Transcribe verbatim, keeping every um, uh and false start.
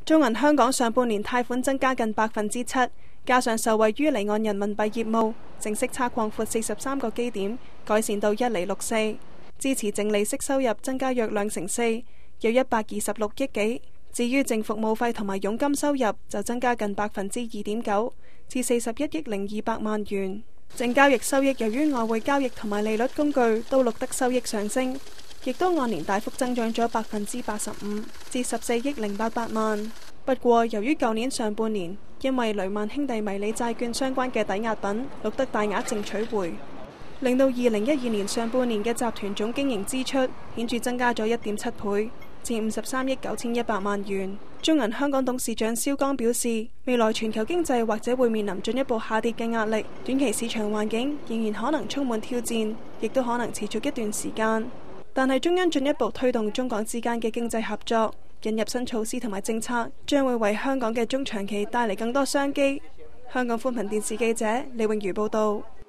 中銀香港上半年貸款增加近百分之七，加上受惠於離岸人民幣業務，淨息差擴闊四十三個基點，改善到一厘六四，支持淨利息收入增加約兩成四，有一百二十六億幾。至於淨服務費同埋佣金收入就增加近百分之二點九，至四十一億零二百萬元。淨交易收益由於外匯交易同埋利率工具都錄得收益上升，亦都按年大幅增長咗百分之八十五，至十四億零八百萬。不過，由於舊年上半年因為雷曼兄弟迷你債券相關嘅抵押品錄得大額淨取回，令到二零一二年上半年嘅集團總經營支出顯著增加咗一點七倍，至五十三億九千一百萬元。中銀香港董事長蕭江表示，未來全球經濟或者會面臨進一步下跌嘅壓力，短期市場環境仍然可能充滿挑戰，亦都可能持續一段時間。但係中央進一步推動中港之間嘅經濟合作，引入新措施同埋政策，將會為香港嘅中長期帶嚟更多商機。香港寬頻電視記者李永如報道。